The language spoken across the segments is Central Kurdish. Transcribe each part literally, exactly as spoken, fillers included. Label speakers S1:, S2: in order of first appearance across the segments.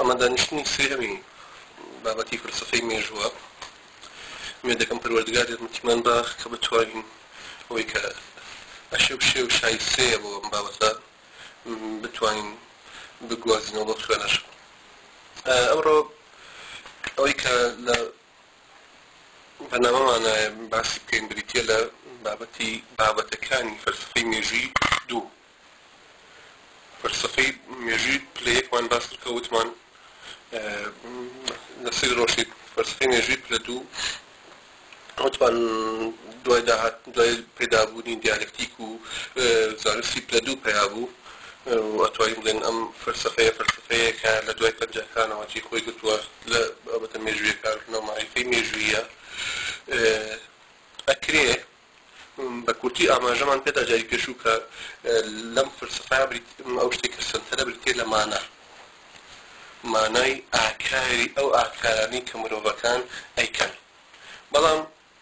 S1: ئەمە دانیشتنی سێهەمی بابەتی فەلسەفەی مێژووە مێ دەکەم پەروەردگار یارمەتیمان بە کە بتوانین ئەوەی کە ئەشێ و شێ و شایستەیە بۆ ئەم بابەتە بتوانین بگوازینەوە بۆ خوێنەش. ئەمڕۆ ئەوەی کە لە بەنامەمانایە باسی بکەین بریتیە لە بابەتی بابەتەکانی فەلسەفەی مێژووی دوو. فەلسەفەی مێژووی پلەیەکمان باس کە وتمان لەسەر ڕۆژی فەلسەفەی مێژووی پلە دوو وتمان دوای داهات دوای پێدابوونی دیالکتیک و زانستی پلە دوو پێیابوو و ئەتوانین بڵێن ئەم فەلسەفەیە فەلسەفەیەکە لە دوای پەنجاکانەوە جێ خۆی گرتووە لە بابەتە مێژوویەکانەوە مەعریفەی مێژوویە. ئەکرێ بە کورتی ئاماژەمان پێدا جاری پێشوو کە لەم فەلسەفەیە ئەو شتێک کە سەنتەرە بریتێ لە مانە مانای ئاکاری ئەو ئاکارانەی کە مرۆڤەکان ئەیکەن. بەڵام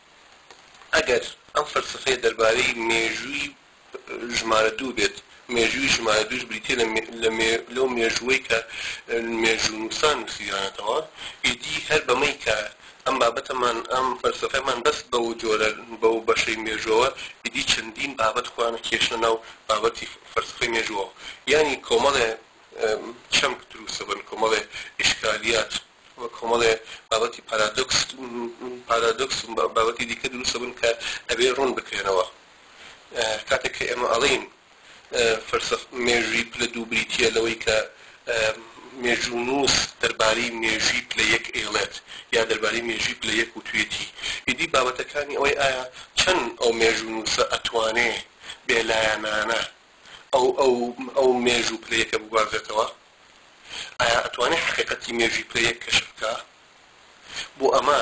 S1: ئەگەر ئەم فەلسەفەیە دەربارەی مێژووی ژمارە دوو بێت مێژووی ژمارە دووش بریتێ لەو مێژووەی کە مێژوونووسان نووسیدانەتەوە ئیدی هەر بەمەی کە ئەم بابەتەمان ئەم فەلسەفەیەمان بەست بەو جۆرە بەو بەشەی مێژووە ئیدی چەندین بابەت خۆیانە کێشنە ناو بابەتی فەلسەفەی مێژووە، یانی کۆمەڵێ چەمک دروستە بن، کۆمەڵێ ئیشکالیات و کۆمەڵێ بابەتی پارادۆکس پارادۆکس بابەتی دیکە دروستە بن کە ئەبێ ڕوون بکرێنەوە. کاتێک کە ئێمە ئەڵێین مێژووی پلە دوو بریتیە لەوەی کە مێژوونووس دەربارەی مێژووی پلە یەک ئێڵێت یا دەربارەی مێژووی پلە یەک وتوێتی، ئیدی بابەتەکانی ئەوەی ئایا چەند ئەو مێژوونووسە ئەتوانێ بێلایەنانە ئەو ئەو ئەو مێژوو پلە یەکە بگوازێتەوە، ئایا ئەتوانێت حقیقەتی مێژووی پلە یەک کەشف بکات. بۆ ئەمە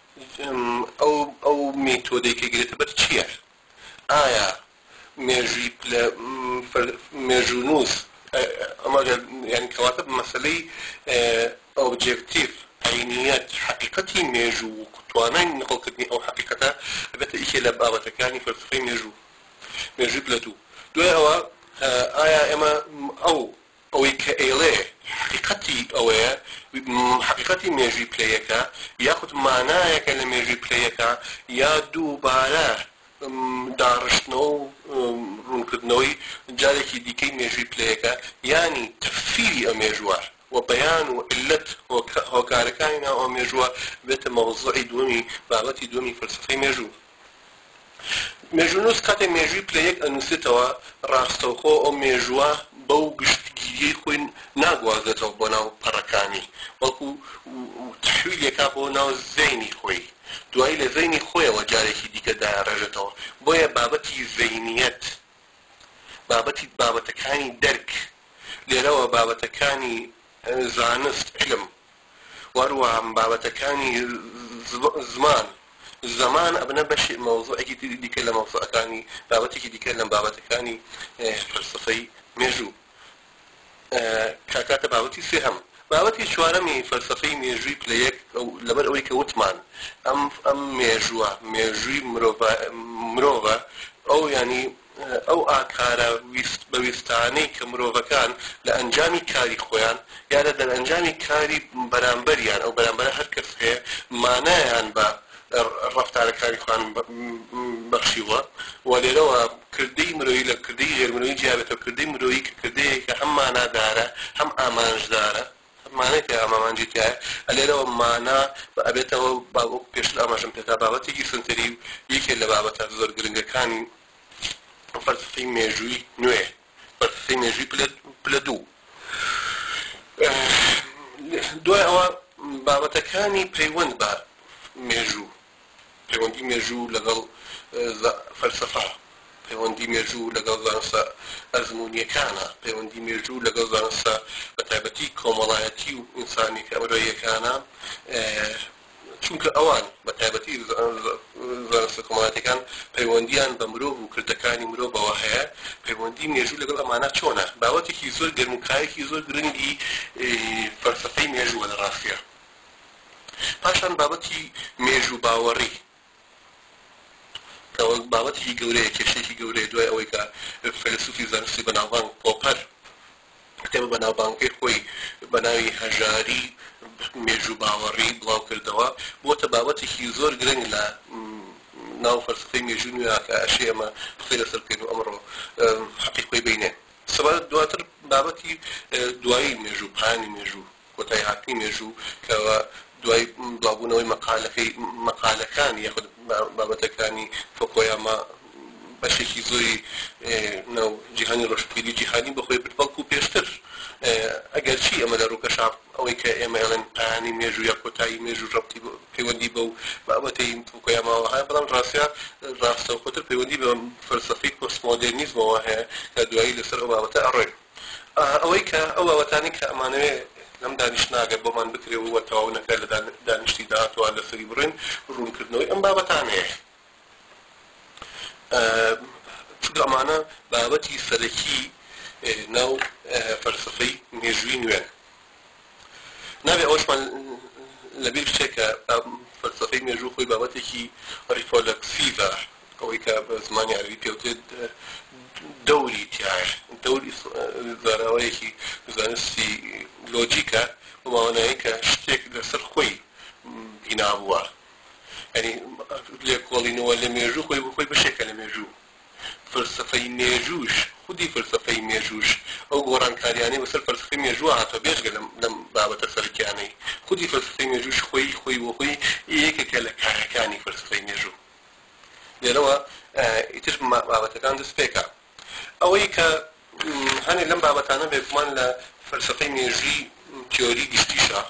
S1: ئەو ئەو مێتۆدەی کە گرێتە بەر چییە؟ ئایا مێژووی پلە مێژوونووس ئەمە یعنی کەواتە مەسەلەی ئۆبجێکتیڤ عینیەت حقیقەتی مێژوو توانای نقڵکردنی ئەو حقیقەتە بێتە ئیکێ لە بابەتەکانی فەلسەفەی مێژوو مێژووی پلە دوو. دوای ئەوە ئایا ئێمە ئەو ئەوەی کە ئێڵێ حقیقەتی ئەوەیە حقیقەتی مێژووی پلە یەکە یاخود مانایەکە لە مێژووی پلە یەکە یا دووبارە داڕشتنەوە و ڕوونکردنەوەی جارێکی دیکەی مێژووی پلە یەکە، یانی تەفسیری ئەو مێژووە و بەیان و عیلەت هۆکارەکانی ناو ئەو مێژووە بێتە مەوزوعی دووەمی بابەتی دووەمی فەلسەفەی مێژوو. مێژوونووس کاتێک مێژووی پلە یەک ئەنووسێتەوە ڕاستەوخۆ ئەو مێژووە بەو گشتگیریەی خۆی ناگوازێتەوە بۆ ناو پەڕەکانی، بەڵکو تحویلێکا بۆ ناو زەینی خۆی، دوایی لە زەینی خۆیەوە جارێکی دیکە داڕێژێتەوە. بۆیە بابەتی زەینیەت بابەتی بابەتەکانی دەرک لێرەوە بابەتەکانی زانست علم وەروەها بابەتەکانی زمان زمان ئەبنە بەشی مەوزوعێکی دیکە لە مەوزوعەکانی بابەتێکی دیکە لە بابەتەکانی فەلسەفەی مێژوو. کاکاتە بابەتی سێهەم بابەتی چوارەمی فەلسەفەی مێژووی پلە یەک لەبەر ئەوەی کە وتمان ئەم ئەم مێژووە مێژووی مرۆڤە ئەو ینی ئەو ئاکارە بەویستانەی کە مرۆڤەکان لە ئەنجامی کاری خۆیان یا لە دەرئەنجامی کاری بەرامبەریان ئەو بەرامبەرە هەر کەس هەیە مانایان بە ڕەفتارەکانی خۆیان بەخشیوە و لێرەوە کردەی مرۆیی لە کردەی غێرمرۆیی جیابێتەوە کردەی مرۆیی کە کردەیە کە هەم مانادارە هەم ئامانجدارە مانای پێ ئامامانجیتایە لێرەوە مانا ئەبێتەوە پێش لە ئاماژەم پێدا بابەتێکی سنتەری و یەکێک لە بابەتە زۆر گرنگەکانی فەلسەفەی مێژووی نوێ فەلسەفەی مێژووی پلە دوو. دوای ئەوە بابەتەکانی پەیوەند بە مێژوو، پەیوەندی مێژوو لەگەڵ فەلسەفە، پەیوەندی مێژوو لەگەڵ زانستە ئەزموونیەکانە، پەیوەندی مێژوو لەگەڵ زانستە بە تایبەتی کۆمەڵایەتی و ئینسانی کە ئەمرۆیەکانە، چونکە ئەوان بە تایبەتی زانستە کۆمەڵایەتیەکان پەیوەندیان بە مرۆڤ و کردەکانی مرۆڤەوە هەیە، پەیوەندی مێژوو لەگەڵ ئەمانە چۆنە؟ بابەتێکی زۆر گەرموکایەکی زۆر گرنگی فەلسەفەی مێژووە لە ڕاستیە. پاشان بابەتی مێژوو باوەڕی بابەتێکی گەورەیە، کێشەیەکی گەورەیە دوای ئەوەی کە فەیلسوفی زانستی بەناوبانگ پۆپەر کتێبە بەناوبانگەکەی خۆی بەناوی هەژاری مێژوو باوەڕی بڵاو کردەوە بۆتە بابەتێکی زۆر گرنگ لە ناو فەلسفەی مێژوو نوێیە کە ئەشێ ئەمە قسەی لەسەر بکەین و ئەمڕۆ حەقی خۆی بینێ. سەبارەت دواتر بابەتی دوایی مێژوو پایانی مێژوو کۆتایی هاتنی مێژوو کەەوە دوای بڵاوبوونەوەی مەقالەکەی مەقالەکانی یاخود بابەتەکانی فۆکۆیاما بەشێکی زۆری ناو جیهانی ڕۆژپێری جیهانی بەخۆی بەڵکو و پێشتر ئەگەرچی ئەمە لە ڕووکەشاف ئەوەی کە ئێمە ئەڵێن پایانی مێژوو یا کۆتایی مێژوو ڕەبتی پەیوەندی بەو بابەتەی فۆکۆیاماوە هەیە بەڵام ڕاستیە ڕاستەوخۆتر پەیوەندی بە فەلسەفەی پۆستمۆدێرنیزمەوە هەیە کە دوایی لەسەر ئەو بابەتە ئەڕۆین. ئەوەی کە ئەو بابەتانی کە ئەمانەوێ لەم دانیشتناگە بۆمان بکرێ و تەواو نەکە لە دانیشتی داهاتوە لەسەری بڕێن ڕوونکردنەوەی ئەم بابەتانەیە. چونکە ئەمانە بابەتی سەرەکی ناو فەلسفەی مێژووی نوێن. نابێ ئەوەشمان لەبیر بچێت کە فەلسفەی مێژوو خۆی بابەتێکی ریفۆلەکسیڤە، ئەوەی کە بە زمانی عەرەبی پێوتێت دەوری تیایە، دەوری زاراوەیەکی زانستی لۆجیکە بەماوەیەی کە شتێک لەسەر خۆی بنا بووە، یعنی لێکۆڵینەوە لە مێژوو خۆی بۆ خۆی بەشێکە لە مێژوو. فەلسفەی مێژووش خودی فەلسفەی مێژووش ئەو گۆڕانکاریانەی بەسەر فەلسفەی مێژووە هاتووە بێژگە لەم بابەتە سەرەکیانەی. خودی فەلسفەی مێژووش خۆی خۆی بۆ خۆی یەکێکە لە کارەکانی فەلسفەی مێژوو. لێرەوە ئیتر بابەتەکان دەست پێکە ئەوەی کە هەنێ لەم بابەتانە بێگومان لە فەلسفەی مێژووی تیۆری گشتیشە،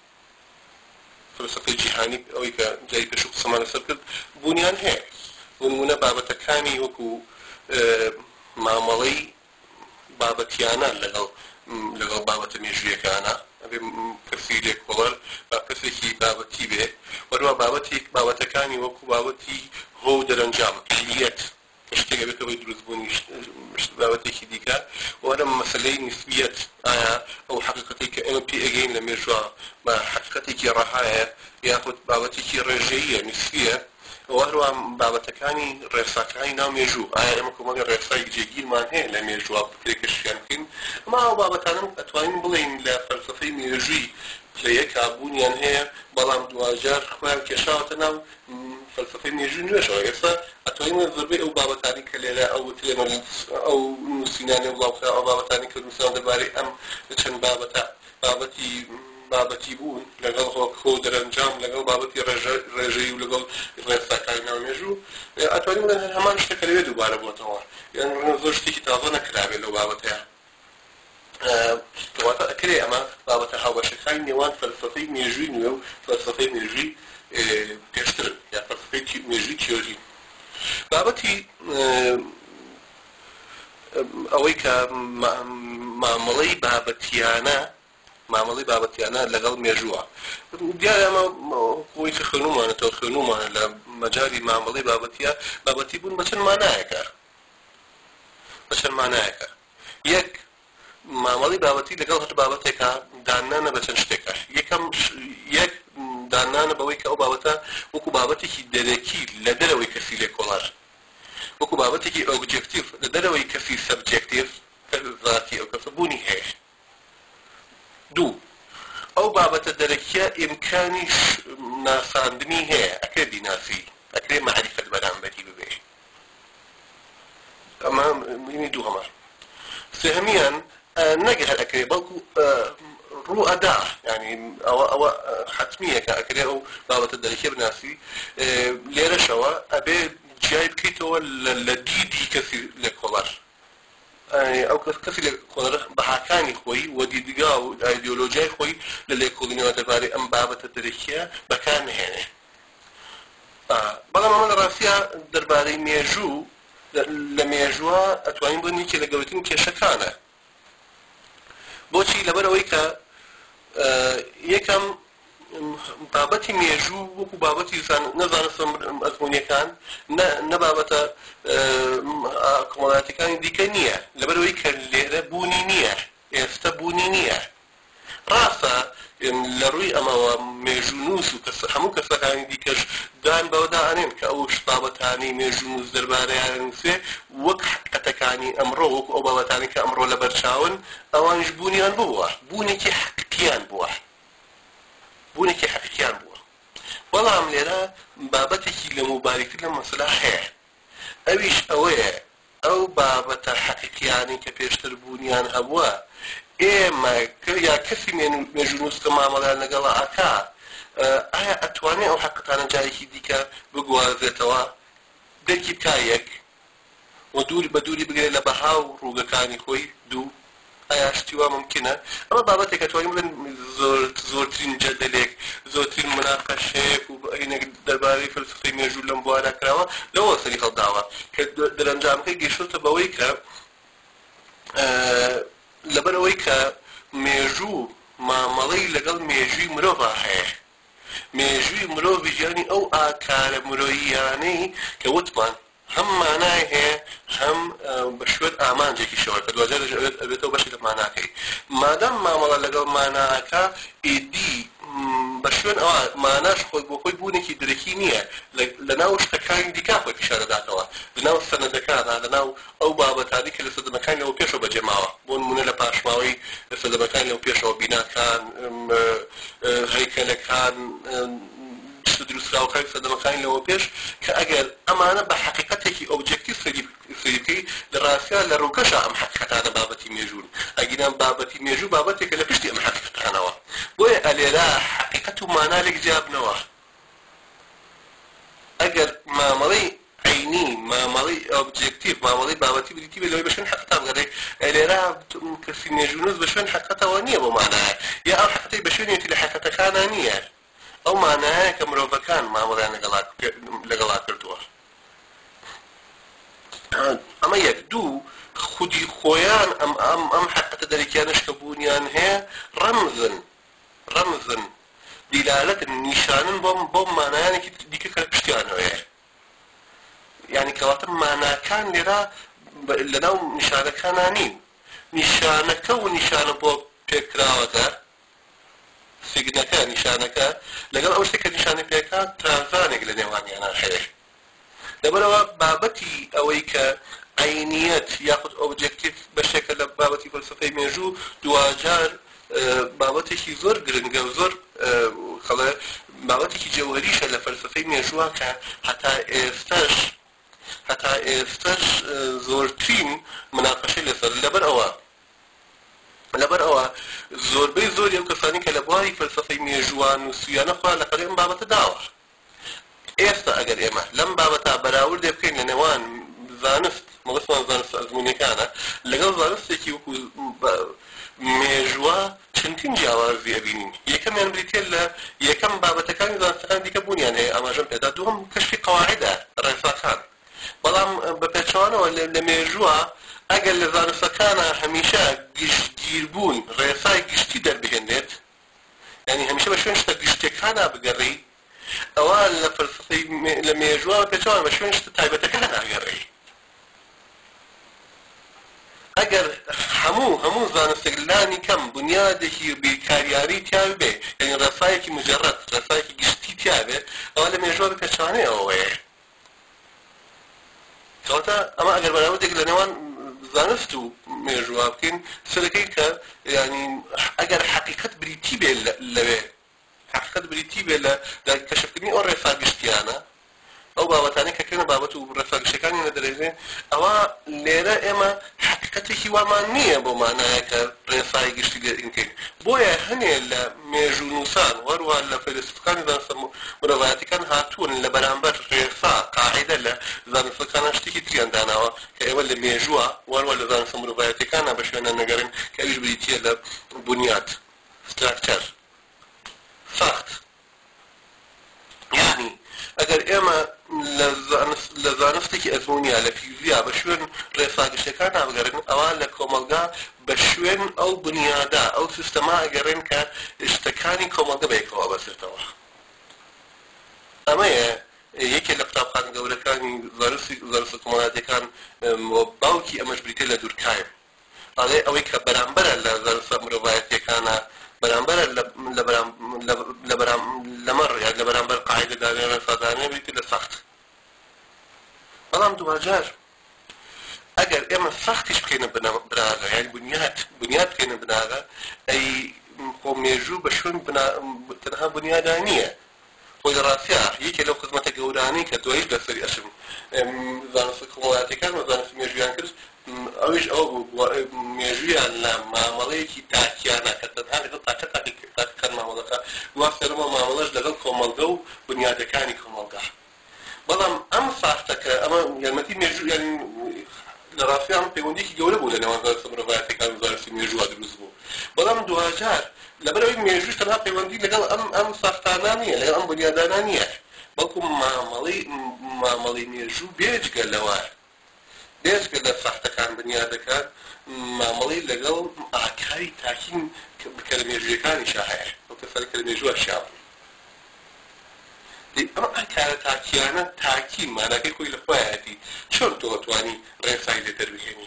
S1: فەلسفەی جیهانی ئەوەی کە جای پێش قسەمان لەسەر کرد بوونیان هەیە. نمونە بابەتەکانی وەکو مامەڵەی بابەتیانە لەگەڵ لەگەڵ بابەتە مێژوویەکانە ئەبێ کەسی لێکۆڵەر با کەسێکی بابەتی بێ، وەروە بابەتێک بابەتەکانی وەکو بابەتی هۆ دەرەنجام کلیەت کە شتێکە بێتەوەی دروستبوونی بابەتێکی دیکە، وەرە مەسەلەی نسبیەت ئایا ئەو حەقیقەتی کە ئێمە پێ ئەگەین لە مێژووە بە حەقیقەتێکی ڕەهایە یاخود بابەتێکی ڕێژەییە نسبیە، وەروە بابەتەکانی ڕێساکانی ناو مێژوو ئایا ئێمە کۆمەڵی ڕێسای جێگیرمان هەیە لە مێژووە بکرێکەشیان بکەین. ئەمە ئەو بابەتانم ئەتوانین بڵێین لە فەلسفەی مێژووی پلەیە کابوونیان هەیە، بەڵام دوجار خۆیان کێشاوەتە ناو فەلسفەی مێژووی نوێشەوە. ئێستا ئەتوانین زۆربەی ئەو بابەتانی کە لێرە ئەو ئەو نووسینانی وڵاوکە ئەو بابەتانی کە نووسان دەبارەی ئەم چەند بابەتە بابەتی بابەتی بوون لەگەڵ هۆ دەرەنجام لەگەڵ بابەتی ڕێژەیی و لەگەڵ ڕێساکانی ناو مێژوو ئەتوانین بڵێن هەمان شتێکە لەوێ دووبارە بۆتەوە، یان زۆر شتێکی تازە نەکرابێت لەو بابەتەیە. کەواتە ئەکرێ ئەمە بابەتە هاوبەشەکانی نێوان فەلسفەی مێژووی نوێ و فەلسفەی مێژووی پێشتر یا فەلسفەی مێژووی تیۆری. بابەتی ئەوەی کە مامەڵەی بابەتیانە مامەڵەی بابەتیانە لەگەڵ مێژووە دیارە ئەمە خۆی کە خوێنومانێتەوە خوێنومانە لە مەجاری مامەڵەی بابەتیە بابەتی بوون بە چەند مانایەکە بە چەند مانایەکە. یەک مامەڵەی بابەتی لەگەڵ هەر بابەتێکە دانانە بە چەند شتێکە. یەکەم یەک دانانە بەوەی کە ئەو بابەتە وەکو بابەتێکی دەرەکی لە دەرەوەی کەسی لێکۆڵەر، وەکو بابەتێکی ئۆبجێکتیڤ لە دەرەوەی کەسی سەبجێکتیڤ ذاتی ئەو کەسە بوونی هەیە. دوو ئەو بابەتە دەرەکیە ئیمکانی ناساندنی هەیە، ئەکرێ بیناسی، ئەکرێ مەعریفەت بەرامبەری ببێ. ئەمە مهمی دوو هەمە. سێهەمیان نەگە هەر ئەکرێ بەڵکو ڕوو ئەدا، ینی ئەوە ئەوە حتمیە کە ئەکرێ ئەو بابەتە دەرەکیە بناسی. لێرەشەوە ئەبێ جیای بکەیتەوە لە دیدی کەسی لێکۆڵەر، ئەو کەسی لێکۆڵەر بەهاکانی خۆی و دیدگا و ئایدیۆلۆژیای خۆی لە لێکۆڵینەوە دەبارەی ئەم بابەتە دەرەکیە بەکارنهێنێ. بەڵام ئەمە لە ڕاستیە دەربارەی مێژوو لە مێژووە ئەتوانین بڵێن یەکێک لە گەورەترین کێشەکانە. بۆچی؟ لەبەرەوەی کە یەکەم بابەتی مێژوو وەکو بابەتی نەزانستە ئەزموونیەکان نە بابەتە کۆمەڵایەتیەکانی دیکە نییە، لەبەرەوەی کە لێرە بوونی نییە، ئێستا بوونی نییە. ڕاستە لە ڕووی ئەمەوە مێژوو نووس و هەموو کەسەکانی دیکەش دان بەوەدا ئەنێن کە ئەو بابەتانی مێژوو نووس دەربارەیان نووسێ وەک حقیقەتەکانی ئەمڕۆ وەکو ئەو بابەتانی کە ئەمڕۆ لەبەرچاون ئەوانش بوونیان بووە بوونێکی حەقیقییان بووە بوونێکی حەقیقییان بووە بەڵام لێرە بابەتێکی لە مبارەکتر لە مەسەلا هەیە ئەویش ئەوەیە ئەو بابەتە حەقیقیانی کە پێشتر بوونیان هەبووە ئێمە یا کەسی مێژوونووس کە مامەڵیان لەگەڵا ئاکا ئایا ئەتوانێت ئەو حەقەتانە جارێکی دیکە بگوازێتەوە دەرکی بکا یەک و دوور بە دووری بگرێت لە بەها و ڕووگەکانی خۆی دوو ئایا شتیوا ممکنە ئەمە بابەتێک ئەتوانین بڵێن زۆرترین جەدەلێک زۆرترین مناقەشەیەک و دەربارەی فەلسفەی مێژوو لەم بوارە کراوە لەوە سەری هەڵداوە کە دەرەنجامەکەی گەیشتۆتە بەوەی کە لەبەر ئەوەی کە مێژوو مامەڵەی لەگەڵ مێژووی مرۆڤ هەیە مێژووی مرۆڤ ژیانی ئەو ئاکارە مرۆییانەی کە وتمان هەم مانای هەیە هەم بە شوێن ئامانجێکی شەوە کە دوجار ئەبێتەوە بەشی لە ماناکەی مادام مامەڵە لەگەڵ ماناکە ئیدی بە شوێن ئەوە ماناش خۆی بۆ خۆی بوونێکی درەکی نییە لە ناو شتەکانی دیکا خۆی پیشارەداتەوە لە ناو سەنەدەکانە لە ناو ئەو بابەتانی کە لە سەردەمەکانی لەوە پێشەوە بەجێماوە بۆ نمونە لە پاشماوەی سەردەمەکانی لەو پێشەوە بیناکان هەیکەلەکان دروستراوەکانی سەردەمەکانی لەوە پێش کە ئەگەر ئەمانە بە حەقیقەتێکی ئۆبجێکتیڤ سەری بکەی لە ڕاستیان لە ڕووکەشە ئەم حەقیقەتانە بابەتی مێژوون ئەگەران بابەتی مێژوو بابەتێکە لە پشتی ئەم حەقیقەتانەوە بۆیە ئەلێرا حەقیقەت و مانا لێک جیابنەوە ئەگەر مامەڵەی عینی مامەڵەی ئۆبجێکتیڤ مامەڵەی بابەتی بریتی بێ لەوەی بە شوێن حەقیقەت بگەڕێ ئەلێرا کەسی مێژوونوس بە شوێن حەقیقەتەوە نییە بۆ مانایە یا ئەو حەقیقەتەی بە شوێنێتی لە حەقیقەتەکانە نییە ئەو مانایە کە مرۆڤەکان مامەڵیان لەگەڵا کردووە ئەمە یەک دوو خودی خۆیان ئەم ئەم ئەم حەقیقەتە دەرەکیانش کە بوونیان هەیە ڕەمزن ڕەمزن دیلالەتن نیشانن بۆ مانایانێکی دیکە کە پشتیانەوەیە یعنی کەواتە ماناکان لێرە لەناو نیشانەکانە نین نیشانەکە و نیشانە بۆ پێکراوەکە سیگنەکە نیشانەکە لەگەڵ ئەو شتێک کە نیشانە پێکات ترازانێک لە نێوانیانە هەیە لەبەرەوە بابەتی ئەوەی کە عینیەت یاخود ئۆبجێکتیڤ بەشێکە لە بابەتی فەلسفەی مێژوو دوجار بابەتێکی زۆر گرنگە و زۆر خەڵێ بابەتێکی جەوهەریشە لە فەلسفەی مێژووە کە هەتا ئێستاش هەتا ئێستاش زۆرترین مناقەشەی لەسەر لەبەر ئەوە لەبەر ئەوە زۆربەی زۆری ئەو کەسانی کە لە بواری فەلسفەی مێژووان و سویانە خوا لە قەرێ ئەم بابەتە داوە ئێستا ئەگەر ئێمە لەم بابەتە بەراوردێ بکەین لە نێوان زانست مەبەستمان زانست ئەزموونیەکانە لەگەڵ زانستێکی وەکو مێژووە چەندین جیاوازی ئەبینین یەکەمیان بریتێ لە یەکەم بابەتەکانی زانستەکان دیکە بوونیان هەیە ئاماژەم پێدا دووەم کەشفی قەواعیدە ڕێساکان بەڵام بە پێچەوانەوە لە مێژووە ئەگەر لە زانستەکانە هەمیشە گشتگیربوون ڕێسای گشتی دەربهێنێت یعنی هەمیشە بە شوێن شتە گشتەکانە بگەڕی ئەوە لە فەلسفەی لە مێژووە پێچەوانە بە شوێن شتە تایبەتەکانە ناگەڕی ئەگەر هەموو هەموو زانستێک لانی کەم بنیادێکی بیرکاریاری تیا بێ یعنی ڕێسایەکی مجەڕەد ڕێسایەکی گشتی تیا بێ ئەوە لە مێژووە بە پێچەوانەی ئەوەیە کەواتە ئەمە ئەگەر بەراوردێک لە نێوان زانست و مێژووە بکەین سەرەکەی کە ینی ئەگەر حەقیقەت بریتی بێ لەوێ حەقیقەت بریتی بێ لە کەشفکردنی ئەو ڕێسا گشتیانە ئەو بابەتانەی کە کردنە بابەت و ڕێسا گشتەکانی نەدەرێژێ ئەوە لێرە ئێمە حەقیقەتێکی وامان نییە بۆ مانایە کە ڕێسای گشتی لێنکەین بۆیە هەنێ لە مێژوونووسان وەروە لە فەیلسوفەکانی زانستە مرۆڤایەتیەکان هاتوون لە بەرامبەر ڕێسا قاعیدە لە زانستەکانە شتێکی تریان داناوە کە ئێوە لە مێژووە وەروە لە زانستە مرۆڤایەتیەکانە بە شوێنە نەگەڕین کە ئەویش بریتیە لە بنیاد ستراکچەر ساخت یعنی ئەگەر ئێمە لە زانستێکی ئەزموونیە لە فیزیا بە شوێن ڕێساگشتەکان نابگەڕێن ئەوە لە کۆمەلگا بە شوێن ئەو بنیادا ئەو سیستەما ئەگەڕێن کە شتەکانی کۆمەلگە بەیەکەوە بەسێتەوە ئەمەیە یەکێک لە قوتابخانە گەورەکانی زانستە کۆمەڵایەتیەکان باوکی ئەمەش بریتێ لە دوورکایە ئەڵێ ئەوەی کە بەرامبەرە لە زانستە مرۆڤایەتیەکانە بەرامبەرە لەمەڕ یان لە بەرامبەر قاعیدەدانێ ڕێسادانێ بریتێ لە سەخت بەڵام دووبارجار ئەگەر ئێمە ئەی خۆ مێژوو بە شوێن تەنها بنیادان نییە خۆی لە ڕاستیە یەکێک لەو خزمەتە گەورانەی کە دوایش لەسەری ئەشم زانستی کۆمەڵاتەکان و زانستی مێژویان کرد ئەویش ئەوە بوو مێژویان لە مامەڵەیەکی تاکیانە کە تەنها لەگەڵ تاکە تاکەکان مامەڵەکە گواستەرەوە مامەڵەش لەگەڵ کۆمەڵگە و بنیادەکانی کۆمەڵگە بەڵام ئەم ساختەکە ئەمە یارمەتی مێژویان لە ڕاستی ئەم پەیوەندیەکی گەورە بوو لە نێوان زانستی مرۆڤایەتیەکان و زانستی مێژووە دروست بوو بەڵام دوهجار لەبەرەوەی مێژووش تەنها پەیوەندی لەگەڵ ئەم ئەم ساختانە نییە لەگەڵ ئەم بنیادانە نییە بەڵکو مامەڵەی مامەڵەی مێژوو بێجگە لەوە بێجگە لە ساختەکان بنیادەکان مامەڵەی لەگەڵ ئاکاری تاکین کە لە مێژوویەکانیشا هەیە ئەو کەسانی کە لە مێژووە شیاون ئەم ئاکارە تاکیانە تاکی ماناکەی خۆی لە خۆیەتی چۆن تۆ توانی ڕێسای لێ دەروێنی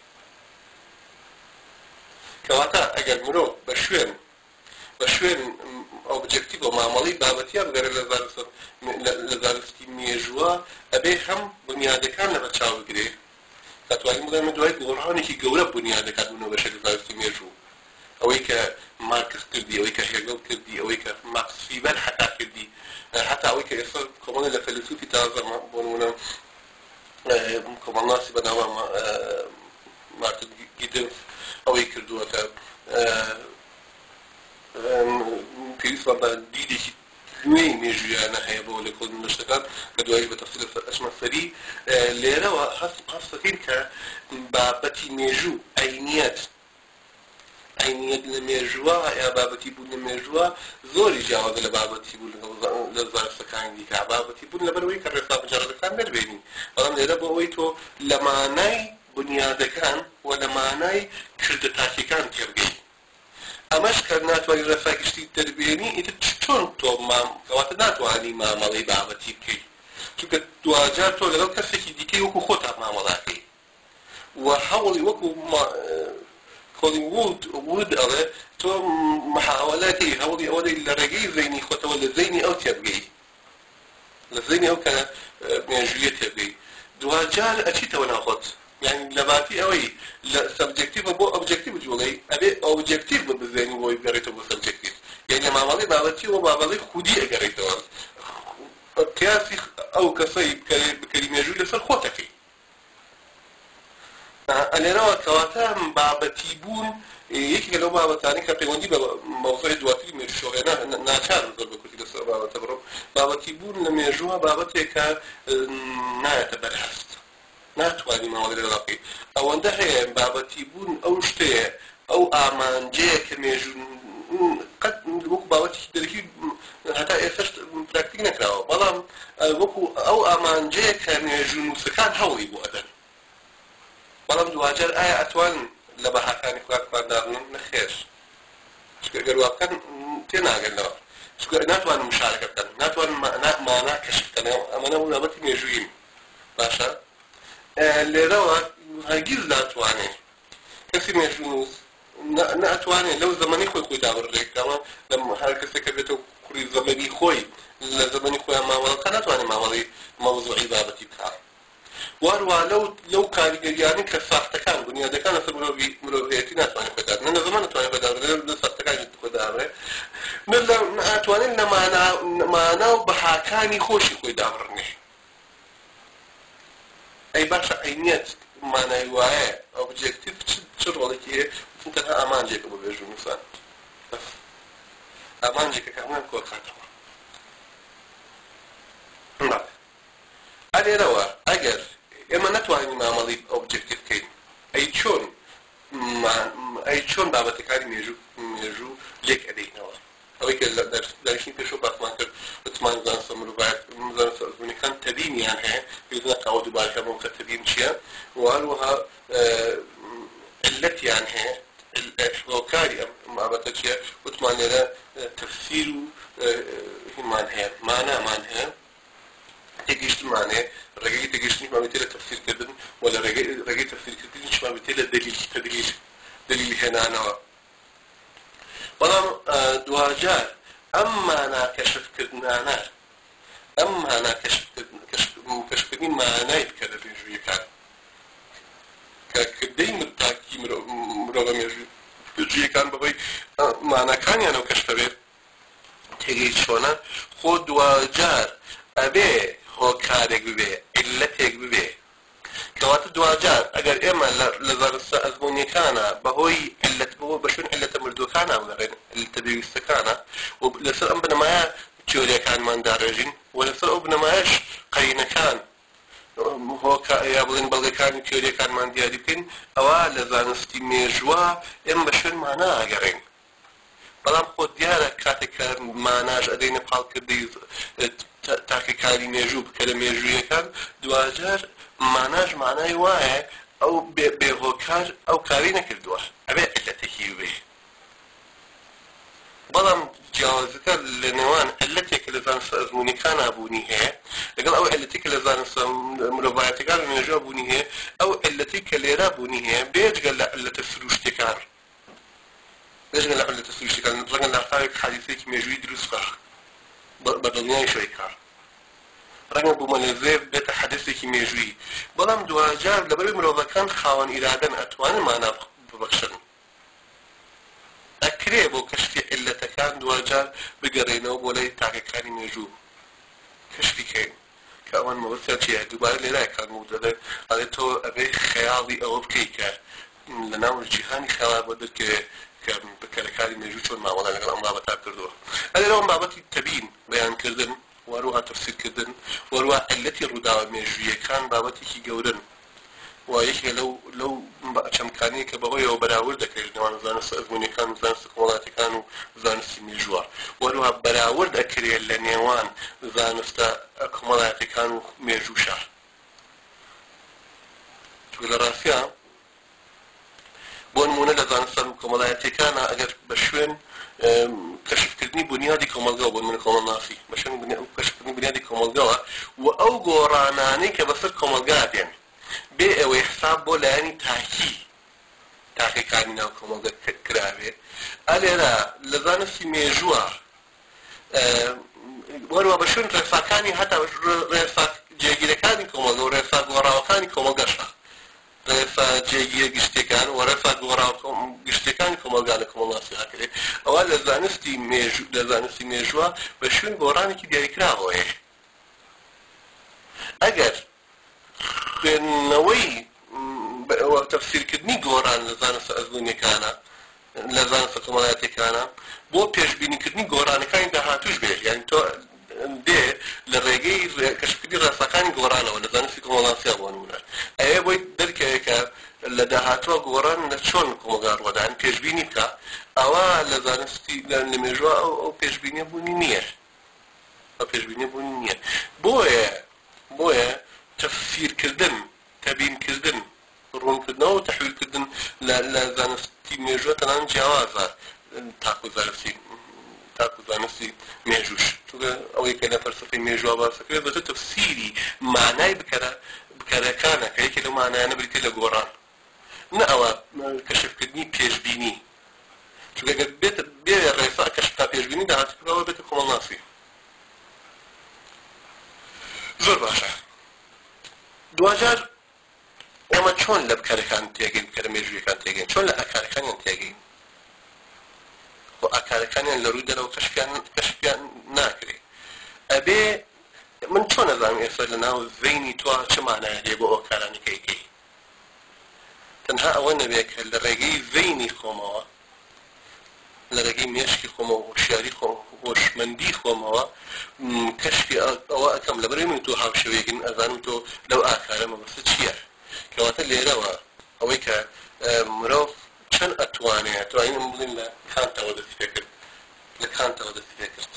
S1: کەواتە ئەگەر مرۆڤ بە شوێن بە شوێن ئۆبجێکتیڤ و مامەڵەی بابەتیان بگەرە لە زانستی مێژووە ئەبێ هەم بنیادەکان لە بەرچاو بگرێ دەتوانین بڵێمە دوای گۆڕانێکی گەورە بنیادەکان بوونەوە بە شەکل زانستی مێژوو ئەوەی کە مارکس کردی ئەوەی کە هێگڵ کردی ئەوەی کە ماکس فیبەر حتا کردی حتا ئەوەی کە ئێستا کۆمەڵە لە فەیلسوفی تازە بۆ نمونە کۆمەڵناسی بەناوە مارتن گیدنز ئەوەی کردووە کە پێویستمان بە دیدێکی نوێی مێژویانە هەیە بۆ لە کۆڵی نوشتەکان کە دوایی بە تەفسیل ئەچمە سەری لێرەوە هەست دەکەین کە بابەتی مێژوو عینیەت عینیەت لە مێژووە یا بابەتی بوون لە مێژووە زۆری جیاوازە لە بابەتی بوون لە زانستەکانی دیکە بابەتی بوون لەبەرەوەی کە ڕێسا مجەڕەدەکان دەربێنین بەڵام لێرە بۆ ئەوەی تۆ لە مانای بنیادەکان و لە مانای کردە تاکیەکان تێبگەی ئەمەش کە ناتوانانی ڕێسای گشتی دەربێنی ئیتر چۆن تۆ کەواتە ناتوانانی مامەڵەی بابەتی بکەیت چونکە دوجار تۆ لەگەڵ کەسێکی دیکەی وەکو خۆتان مامەڵاکەی و هەوڵی وەکو کۆلین وود وود ئەڵێ تۆ محاوەلاتی هەوڵی ئەوەی لە ڕێگەی زەینی خۆتەوە لە زەینی ئەو تێبگەی لە زەینی ئەو کە مێژوویە تێبگەی دوجار ئەچیتەوە ناخۆت يعني لباتي أوي سبجكتيف بو أوبجكتيف جولي أبي أوبجكتيف بزيني بو يقريته بو سبجكتيف يعني ما مالي بابتي وبابلي خودي أقريته قياسي أو كسي بكلمة جولي سر خوتكي أنا رأى كواتام بابتي بون یکی لو بابتانی که پیوندی با موضوع دواتی میشوه نه ناچار زور بکوتی دست بابت برو بابتی بون نمیجوه بابتی که نه تبرهست ناتواني مواضيع العلاقي او عنده هي بابتي بون او شتي او امانجه كميجون قد وكو بابتي دركي حتى ايش براكتيك نكراو بلام وكو او امانجه كميجون سكان هوي بو ادن بلام دواجر اي اتوان لبحثاني خلاك باردارن نخير شكو قالوا كان تناقل لو شكو ناتوان مشاركه كان ناتوان معنا كشف كان اما انا بابتي ميجوين باشا لێرەوە هەرگیز ناتوانێت کەسی مێژوو ناتوانێت لەو زەمەنی خۆی خۆی دابڕێکەوە لە هەر کەسێک کە بێتەوە کوڕی زەمەنی خۆی لە زەمەنی خۆیان مامەڵەکە ناتوانێت مامەڵەی مەوزوعی بابەتی بکات وارووا لەو لەو کاریگەریانەی کە ساختەکان بنیادەکان لەسەر مرۆڤیەتی ناتوانێت خۆی دابڕێت نە لە زەمان ناتوانێت خۆی دابڕێت لە ساختەکانی خۆی دابڕێت ناتوانێت لە مانا و بەهاکانی خۆشی خۆی دابڕێت أي باشا عينيات معناي وعاء أوبجكتيف شو رأيك إيه أنت ها أمانجك أبو بيجو مثلا بس أمانجك كمان كل خاتم نعم أنا روا أجر إما نتواني مع مالي أوبجكتيف كين أي شون ما أي شون بابتك على ميجو ميجو ليك أدينا أوي كلا درس درسين بيشو بس ما كر بتمان زان سمرو بعد زان سمرو كان تبين يعني يوزنا كعود بالك ممكن تبين شيء وهروها التي يعني هي الوكالي ما بتشيء بتمان لنا تفسير همان هي معنى معنى هي تجيش معنى رجعي تجيش ما بتلا تفسير كذا ولا رجعي رجعي تفسير كذا مش ما بتلا دليل تدليل دليل هنا أنا بەڵام دوجار ئەمما ناکەشفکردنانە ئەمما ناکەشفکردنی مانای بکە لە مێژوویەکان کە کردەی تاکی مرۆڤە مێژووی مێژوویەکان بەهۆی ماناکانیان ئەو کەشتە بێت تێگەی چۆنە خۆ دوجار ئەبێ هۆکارێک ببێ عیلەتێک ببێ کەواتە دوجار ئەگەر ئێمە لە زانستە ئەزموونیەکانە بەهۆی عیلەت بۆ بەشون عیلەتە مردووەکانە وەڵێن عیلەتە پێویستەکانە و لەسەر ئەم بنەمایە تیۆریەکانمان داڕێژین و لەسەر ئەو بنەمایەش قەرینەکان یا بڵێن بەڵگەکانی تیۆریەکانمان دیاری بکەین ئەوە لە زانستی مێژووە ئێمە بە شوێن مانا ئاگەڕێین بەڵام خۆ دیارە کاتێک کە ماناژ ئەدەینە پاڵکردی تاقیکاری مێژوو بکە لە مێژوویەکان دوجار ماناژ مانای وایە ئەو بێهۆکار ئەو کاری نەکردووە ئەبێ عیلەتێکی بێ بەڵام جیاوازەکە لە نێوان عیلەتێک لە زانستە ئەزموونیەکانە بوونی هەیە لەگەڵ ئەو عیلەتێک لە زانستە مرۆڤایەتیەکان و مێژووە بوونی هەیە ئەو عیلەتی کە لێرە بوونی هەیە بێجگە لە عیلەتە سروشتەکان بێجگە لە عیلەتە سروشتەکان ڕەنگە لاقاوێک حادیثەیەکی مێژووی دروست بکە بە دڵنیای شوی کار ڕەنگە بوومەلێزێ بێتە حادیثێکی مێژووی بەڵام دوجار لەبەرەوەی مرۆڤەکان خاوەن ئیرادەن ئەتوانن مانا ببەخشن ئەکرێ بۆ کەشفی عیلەتەکان دوجار بگەڕێنەوە بۆ لای تاقیکاری مێژوو کەشفی کەین کە ئەوان مەبەستیان چییە دووبارە لێرایەکان و دەڵێ ئەڵێ تۆ ئەبێ خەیاڵی ئەوە بکەی کە لە ناو جیهانی خەیاڵ بۆ دەرکەوێ کە بەکارەکاری مێژوو چۆن مامەڵە لەگەڵ ئەم بابەتا کردووە ئەلێرە ئەم بابەتی تەبین بەیانکردن وەروها تەفسیرکردن وەروها عیلەتی ڕووداوە مێژوویەکان بابەتێکی گەورن و یەکێکە لەو لەو چەمکانەیە کە بەهۆیەوە بەراورد دەکرێت نێوان زانستە ئەزموونیەکان و زانستە کۆمەڵاتیەکان و زانستی مێژووە وەروها بەراورد دەکرێت لە نێوان زانستە کۆمەڵاتیەکان و مێژووشە چونکە لە ڕاستیە بۆ نمونە لە زانستە کۆمەڵایەتیەکانە ئەگەر بە شوێن کەشفکردنی بنیادی کۆمەلگاوە بۆ نمونە کۆمەڵناسی بە شوێن کەشفکردنی بنیادی کۆمەلگاوە و ئەو گۆڕانانەی کە بەسەر کۆمەلگا دێن بێ ئەوەی حساب بۆ لایەنی تاکی تاقیکاری ناو کۆمەلگا کراوێ ئەلێرە لە زانستی مێژووە وەروە بە شوێن ڕێساکانی هەتا ڕێسا جێگیرەکانی کۆمەلگا و ڕێسا گۆڕاوەکانی کۆمەلگاشە ڕێسا جێگیرە گشتەکان و ڕێسا گۆڕاو گشتەکانی کۆمەلگا لە کۆمەڵناسی هاکرێت ئەوە لە زانستی مێژوو لە زانستی مێژووە بە شوێن گۆڕانێکی دیاریکراوەیە ئەگەر خوێندنەوەی تەفسیرکردنی گۆڕان لە زانستە ئەزموونیەکانە لە زانستە کۆمەڵایەتیەکانە بۆ پێشبینیکردنی گۆڕانەکانی داهاتووش بێت یعنی تۆ دێ لە ڕێگەی کەشفکردنی ڕاستەکانی گۆڕانەوە لە زانستی کۆمەڵناسیە بۆ نمونە ئەوێ بۆی دەرکەوێت کە لە داهاتووە گۆڕان لە چۆن کۆمەلگا ڕوەدان پێشبینی بکە ئەوە لە زانستی لە مێژووە ئەو پێشبینیە بوونی نییە ئەو پێشبینیە بوونی نییە بۆیە بۆیە تەفسیرکردن تەبینکردن ڕوونکردنەوە و تەحویلکردن لە زانستی مێژووە تەنانەت جیاوازە تاکو زانستی تاکو زانستی مێژووش چونکە ئەوەی کە لە فەلسەفەی مێژووە باس دەکرێت بەتە تەفسیری مانای بکارەکانە کە یەکێک لەو مانایانە بریتێ لە گۆڕان نە ئەوە کەشفکردنی پێشبینی چونکە ئەگەر بێ ڕێسا کەشفتا پێشبینی داهاتووەوە بێتە کۆمەڵناسی زۆر باشە دوجار ئێمە چۆن لە بکارەکان تێگەین بکەرە مێژوویەکان تێگەین چۆن لە ئاکارەکانیان تێگەین بۆ ئاکارەکانیان لە ڕووی دەرەوە کەشفیان ناکرێت ئەبێ من چۆن نەزانم ئێستا لە ناو زەینی تۆ چ مانایە لێ بۆ ئەو کارانەکەیکەی تەنها ئەوە نەبێت کە لە ڕێگەی زەینی خۆمەوە لە ڕێگەی مێشکی خۆمەوە هۆشیاری هۆشمەندی خۆمەوە کەشفی ئەوە ئەەکەم لەبەرەوەی من تۆ هاوشەوێکن ئەزانم تۆ لەو ئاکارە مەبەستە چییە کەواتە لێرەوە ئەوەی کە مرۆڤ چەند ئەتوانێت توانین بڵین لە کانتەوە دەستی پێ کرد لە کانتەوە دەستی پێ کرد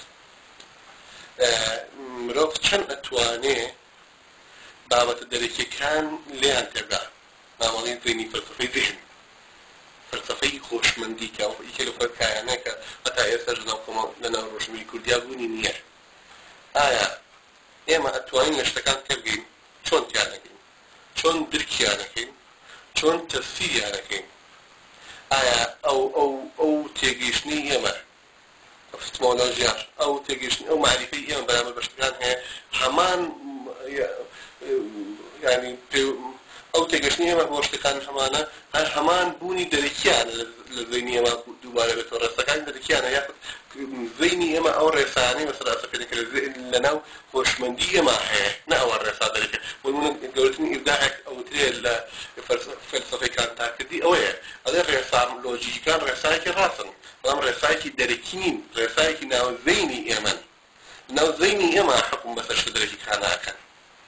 S1: مرۆڤ چەند ئەتوانێت بابەتە دەرەکیەکان لێیان تێدا مامەڵەی زەینی فەلسەفەی ذهن فەلسەفەی خۆشمەندی کە یەکێک لە فەرقایانەیە کە هەتا ئێستاش لە ناو ڕۆژنامەی کوردیا بوونی نییە ئایا ئێمە ئەتوانین لە شتەکان تێبگەین چۆن تیان دەکەین چۆن درکیانەکەین چۆن تەفسیریانەکەین ئایا ئەو ئەو ئەو تێگەیشتنی ئێمە ئەپستمۆلۆژیا ئەو تێگەیشتنی ئەو معریفەی ئێمە بەرامبەر بە شتەکان هەیە هەمان ینی ئەو تێگەشتنی ئێمە بۆ شتەکان هەمانە هەر هەمان بوونی دەرەکیانە لە ذهنی ئێمە دووبارە بێتەوە ڕێستەکانی دەرەکیانە یاخود ذهنی ئێمە ئەو ڕێسانەی مەسەلا ئەسەکەنێکە لەناو خۆشمەندی ئێمە هەیە نە ئەوە ڕێسا دەرەکە بۆ گەورەترین ئیبداعێک ئەوترێ لە فەلسەفەی کانتاکردی ئەوەیە ئەڵێ ڕێسام لۆجیکان ڕێسایەکی ڕاستن بەڵام ڕێسایەکی دەرەکی نین ڕێسایەکی ناو ذهنی ئێمەن ناو ذهنی ئێمە حکم بەسەر شت دەرەکی کاناکەن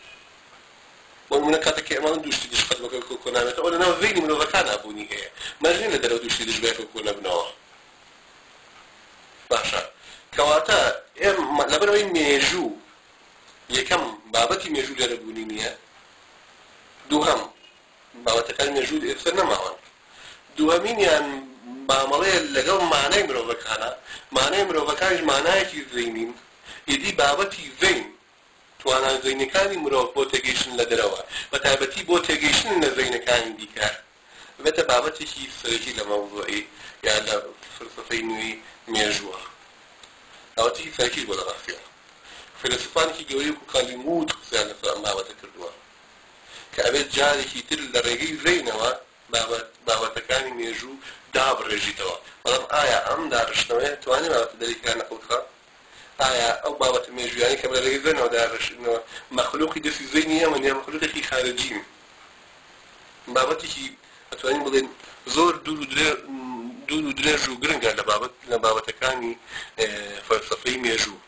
S1: ومن کاتێک ئێمە دووشتی دشقەت بەگەڵ کۆ نامێتەوە ئەوە لەناو ذهنی مرۆڤەکان ئابوونی هەیە مەژنین لە دەرەوە دووشتی دش بێت کۆ نەبنەوە باشە کەواتە لەبەرەوەی مێژوو یەکەم بابەتی مێژوو لێرە بوونی نییە دووهەم بابەتەکان مێژوو ئێستا نەماوەن دووهەمینیان مامەڵەیە لەگەڵ مانای مرۆڤەکانە مانای مرۆڤەکانیش مانایەکی ذهنین ئیدی بابەتی ذهن توانای ذهنەکانی مرۆڤ بۆ تێگەیشتن لە دەرەوە بە تایبەتی بۆ تێگەیشتن لە ذهنەکانی دیکە بێتە بابەتێکی سەرەکی لە مەوضوعی یا لە فلسفەی نوێی مێژووە بابەتێکی سەرەکیش بۆ لە ڕاستیە فیلسوفانێکی گەورەی وەکو کالیموت قسەیان لەسەر ئەم بابەتە کردووە کە ئەبێت جارێکی تر لە ڕێگەی ذهنەوە بابەتەکانی مێژوو دابڕێژیتەوە بەڵام ئایا ئەم داڕشتنەوەی توانێت بابەتە دەرەکیان نەقوتخە ئایا ئەو بابەتە مێژویانی کە لە ڕێگەی ذهنەوە داڕێژنەوە مەخلوقی دەستی ذهنی ئێمە یان مەخلوقێکی خارجین بابەتێکی ئەتوانین بڵێن زۆر دوور و درێ دوور و درێژ و گرنگە لە بابەت لە بابەتەکانی فەلسەفەی مێژوو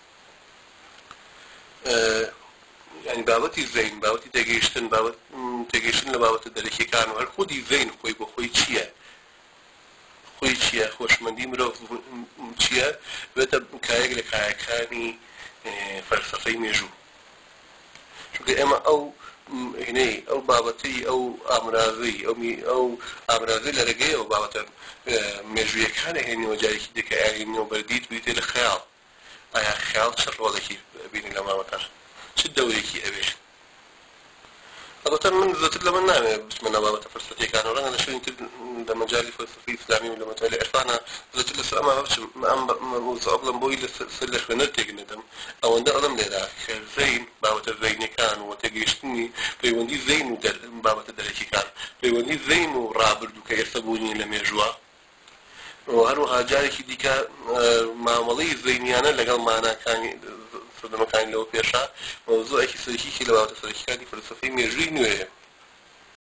S1: ینی بابەتی ذهن بابەتی تێگەیشتن بابەت تێگەیشتن لە بابەتە دەرەکیەکان و هەر خودی ذهن خۆی بۆ خۆی چییە خۆی چییە خۆشمەندی مرۆڤ چییە بێتە کایەک لە کایەکانی فەلسەفەی مێژوو چونکە ئێمە ئەو هینەی ئەو بابەتی ئەو ئامرازەی ئەو ئامرازەی لە ڕێگەی ئەو بابەتە مێژوویەکانە هێنیەوە جارێکی دیکە ئاهێنیەوە بەردیت بریتێ لە خەیاڵ ئایا خەیاڵ چ ڕۆڵێکی بینی لە ماوەتە چ دەورێکی ئەوێ البته من زۆرتر لەمە نامێت بچمە بابەتە فەلسەفەیەکان و ڕەنگە لە شوێنی تر لە مەجاڵی فەلسەفەی ئیسلامی و لە مەجاڵی عێرفانە زۆرتر لەسەر ئەمە بچم ئەم مەوزوعە بڵێم بۆی لەسەر لە خوێنەر تێگەنێدەم ئەوەندە ئەڵەم لێرە کە ذهن بابەتە ذهنیەکان و تێگەیشتنی پەیوەندی ذهن و بابەتە دەرەکیەکان پەیوەندی ذهن و ڕابردوو کە ئێستا بوونی لە مێژووە و هەروەها جارێکی دیکە مامەڵەی ذهنیانە لەگەڵ ماناکانی سەردەمەکانی لەوە پێشە مەوزوعێکی سەرەکیی لە بابەتە سەرەکیەکانی فەلسەفەی مێژووی نوێیە